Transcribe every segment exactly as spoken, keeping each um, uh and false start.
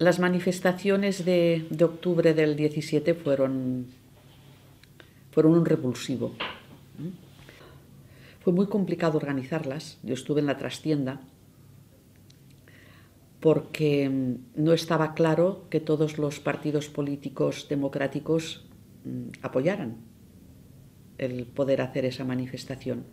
Las manifestaciones de, de octubre del diecisiete fueron, fueron un revulsivo. Fue muy complicado organizarlas. Yo estuve en la trastienda porque no estaba claro que todos los partidos políticos democráticos apoyaran el poder hacer esa manifestación.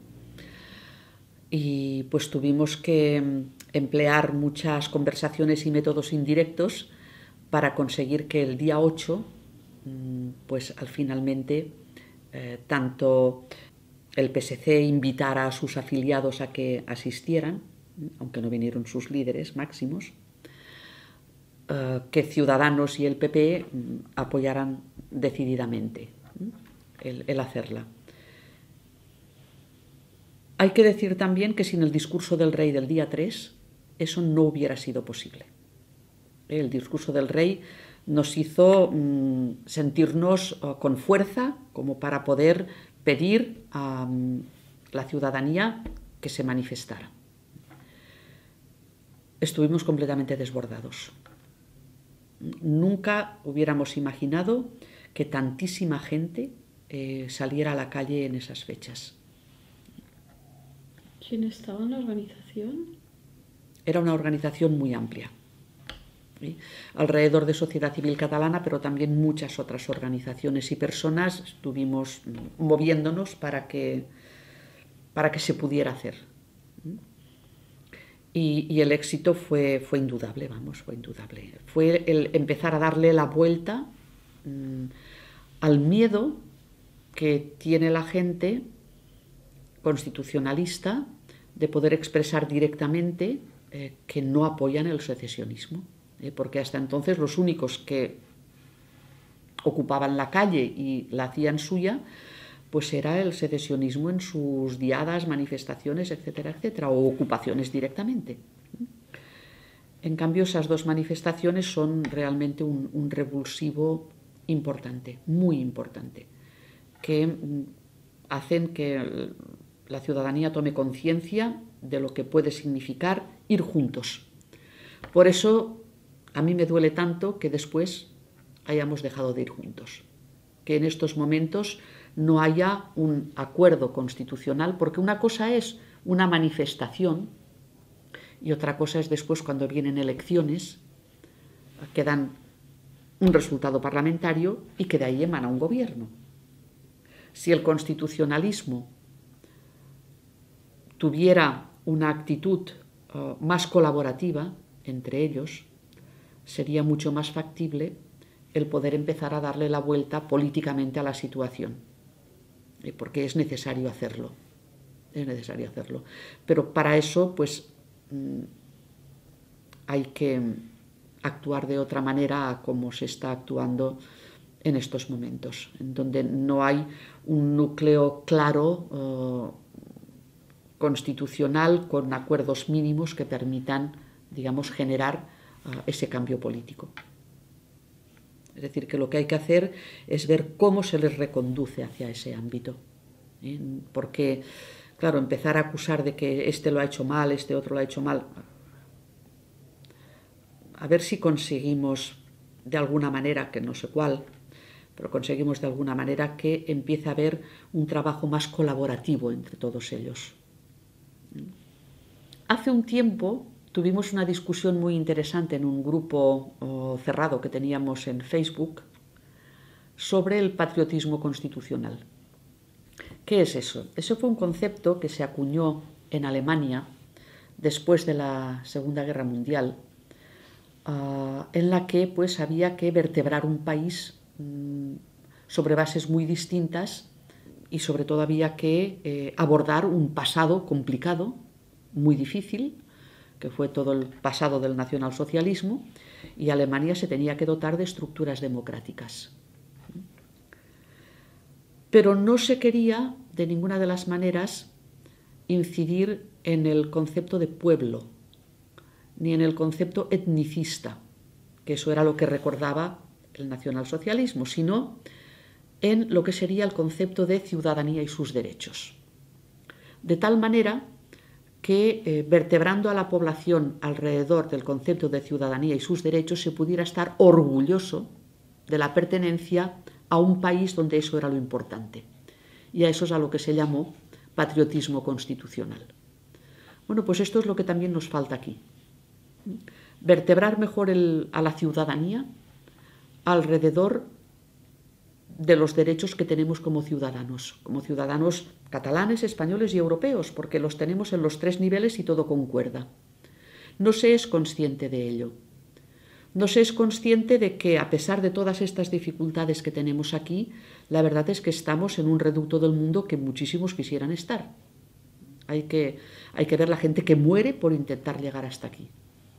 Y pues tuvimos que emplear muchas conversaciones y métodos indirectos para conseguir que el día ocho, pues al finalmente, eh, tanto el P S C invitara a sus afiliados a que asistieran, aunque no vinieron sus líderes máximos, eh, que Ciudadanos y el P P apoyaran decididamente el, el hacerla. Hay que decir también que sin el discurso del rey del día tres, eso no hubiera sido posible. El discurso del rey nos hizo mmm, sentirnos uh, con fuerza como para poder pedir a um, la ciudadanía que se manifestara. Estuvimos completamente desbordados. Nunca hubiéramos imaginado que tantísima gente eh, saliera a la calle en esas fechas. ¿Quién estaba en la organización? Era una organización muy amplia, ¿sí? Alrededor de sociedad civil catalana, pero también muchas otras organizaciones y personas estuvimos moviéndonos para que, para que se pudiera hacer. Y, y el éxito fue, fue indudable, vamos, fue indudable. Fue el empezar a darle la vuelta mmm, al miedo que tiene la gente constitucionalista de poder expresar directamente eh, que no apoyan el secesionismo, eh, porque hasta entonces los únicos que ocupaban la calle y la hacían suya, pues era el secesionismo en sus diadas, manifestaciones, etcétera, etcétera, o ocupaciones directamente. En cambio, esas dos manifestaciones son realmente un, un revulsivo importante, muy importante, que hacen que la ciudadanía tome conciencia de lo que puede significar ir juntos. Por eso a mí me duele tanto que después hayamos dejado de ir juntos, que en estos momentos no haya un acuerdo constitucional, porque una cosa es una manifestación y otra cosa es después cuando vienen elecciones que dan un resultado parlamentario y que de ahí emana un gobierno. Si el constitucionalismo tuviera una actitud uh, más colaborativa entre ellos, sería mucho más factible el poder empezar a darle la vuelta políticamente a la situación, eh, porque es necesario hacerlo, es necesario hacerlo. Pero para eso, pues, mmm, hay que actuar de otra manera a como se está actuando en estos momentos, en donde no hay un núcleo claro uh, constitucional con acuerdos mínimos que permitan, digamos, generar uh, ese cambio político. Es decir, que lo que hay que hacer es ver cómo se les reconduce hacia ese ámbito. ¿eh? Porque, claro, empezar a acusar de que este lo ha hecho mal, este otro lo ha hecho mal, a ver si conseguimos de alguna manera, que no sé cuál, pero conseguimos de alguna manera que empiece a haber un trabajo más colaborativo entre todos ellos. Hace un tiempo tuvimos una discusión muy interesante en un grupo oh, cerrado que teníamos en Facebook sobre el patriotismo constitucional. ¿Qué es eso? Eso fue un concepto que se acuñó en Alemania después de la Segunda Guerra Mundial, uh, en la que pues, había que vertebrar un país um, sobre bases muy distintas y sobre todo había que eh, abordar un pasado complicado, muy difícil, que fue todo el pasado del nacionalsocialismo, y Alemania se tenía que dotar de estructuras democráticas. Pero no se quería, de ninguna de las maneras, incidir en el concepto de pueblo, ni en el concepto etnicista, que eso era lo que recordaba el nacionalsocialismo, sino en lo que sería el concepto de ciudadanía y sus derechos. De tal manera que eh, vertebrando a la población alrededor del concepto de ciudadanía y sus derechos se pudiera estar orgulloso de la pertenencia a un país donde eso era lo importante. Y a eso es a lo que se llamó patriotismo constitucional. Bueno, pues esto es lo que también nos falta aquí. Vertebrar mejor el, a la ciudadanía alrededor de los derechos que tenemos como ciudadanos, como ciudadanos catalanes, españoles y europeos, porque los tenemos en los tres niveles y todo concuerda. No se es consciente de ello. No se es consciente de que, a pesar de todas estas dificultades que tenemos aquí, la verdad es que estamos en un reducto del mundo que muchísimos quisieran estar. Hay que, hay que ver la gente que muere por intentar llegar hasta aquí.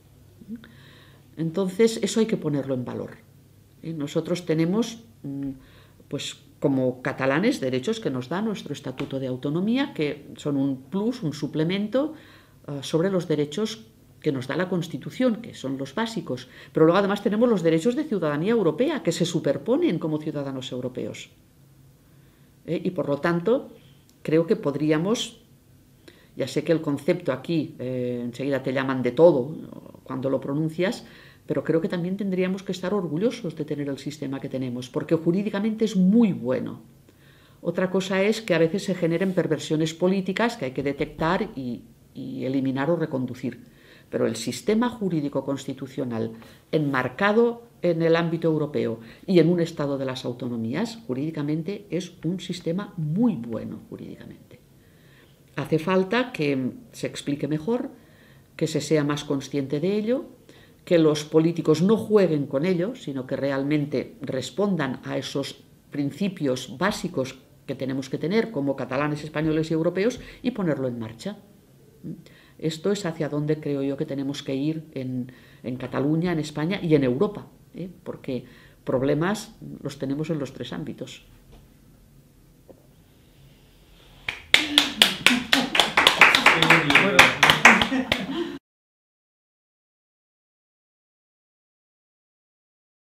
Entonces, eso hay que ponerlo en valor. Nosotros tenemos, pues, como catalanes, derechos que nos da nuestro Estatuto de Autonomía, que son un plus, un suplemento uh, sobre los derechos que nos da la Constitución, que son los básicos. Pero luego además tenemos los derechos de ciudadanía europea, que se superponen como ciudadanos europeos. ¿Eh? Y por lo tanto, creo que podríamos... Ya sé que el concepto aquí, eh, enseguida te llaman de todo cuando lo pronuncias, pero creo que también tendríamos que estar orgullosos de tener el sistema que tenemos, porque jurídicamente es muy bueno. Otra cosa es que a veces se generen perversiones políticas que hay que detectar y, y eliminar o reconducir. Pero el sistema jurídico constitucional enmarcado en el ámbito europeo y en un estado de las autonomías, jurídicamente es un sistema muy bueno jurídicamente. Hace falta que se explique mejor, que se sea más consciente de ello, que los políticos no jueguen con ello, sino que realmente respondan a esos principios básicos que tenemos que tener como catalanes, españoles y europeos y ponerlo en marcha. Esto es hacia donde creo yo que tenemos que ir en, en Cataluña, en España y en Europa, ¿eh? Porque problemas los tenemos en los tres ámbitos.